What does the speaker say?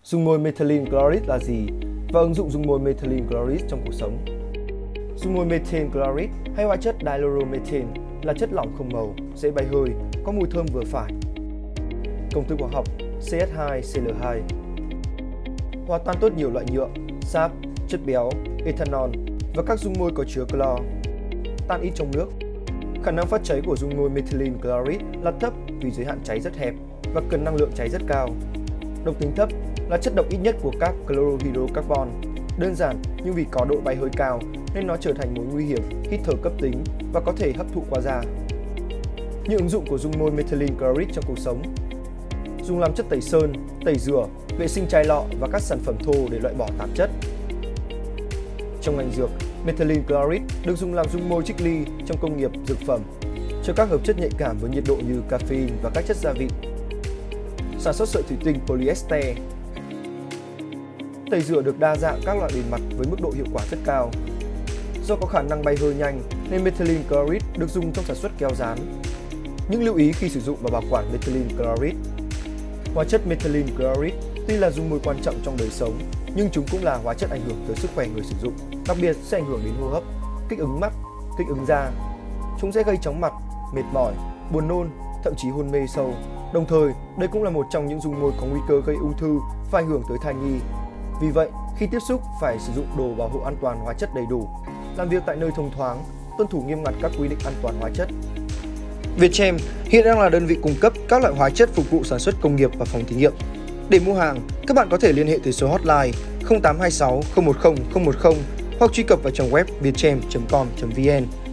Dung môi methylene chloride là gì và ứng dụng dung môi methylene chloride trong cuộc sống. Dung môi methane chloride hay hóa chất dihydromethane là chất lỏng không màu, dễ bay hơi, có mùi thơm vừa phải. Công thức hóa học CH2Cl2. Hòa tan tốt nhiều loại nhựa, sáp, chất béo, ethanol và các dung môi có chứa clo. Tan ít trong nước. Khả năng phát cháy của dung môi methylene chloride là thấp vì giới hạn cháy rất hẹp và cần năng lượng cháy rất cao. Độc tính thấp là chất độc ít nhất của các chlorhydrocarbon. Đơn giản nhưng vì có độ bay hơi cao nên nó trở thành mối nguy hiểm hít thở cấp tính và có thể hấp thụ qua da. Những ứng dụng của dung môi methylene chloride trong cuộc sống: dùng làm chất tẩy sơn, tẩy rửa, vệ sinh chai lọ và các sản phẩm thô để loại bỏ tạp chất. Trong ngành dược, methylene chloride được dùng làm dung môi trích ly trong công nghiệp dược phẩm cho các hợp chất nhạy cảm với nhiệt độ như caffeine và các chất gia vị. Sản xuất sợi thủy tinh polyester. Tẩy rửa được đa dạng các loại bề mặt với mức độ hiệu quả rất cao. Do có khả năng bay hơi nhanh nên methylene chloride được dùng trong sản xuất keo dán. Những lưu ý khi sử dụng và bảo quản methylene chloride. Hóa chất methylene chloride tuy là dung môi quan trọng trong đời sống, nhưng chúng cũng là hóa chất ảnh hưởng tới sức khỏe người sử dụng, đặc biệt sẽ ảnh hưởng đến hô hấp, kích ứng mắt, kích ứng da. Chúng sẽ gây chóng mặt, mệt mỏi, buồn nôn, thậm chí hôn mê sâu. Đồng thời, đây cũng là một trong những dung môi có nguy cơ gây ung thư và ảnh hưởng tới thai nhi. Vì vậy, khi tiếp xúc phải sử dụng đồ bảo hộ an toàn hóa chất đầy đủ, làm việc tại nơi thông thoáng, tuân thủ nghiêm ngặt các quy định an toàn hóa chất. Vietchem hiện đang là đơn vị cung cấp các loại hóa chất phục vụ sản xuất công nghiệp và phòng thí nghiệm. Để mua hàng, các bạn có thể liên hệ tới số hotline 0826 010 010 hoặc truy cập vào trang web vietchem.com.vn.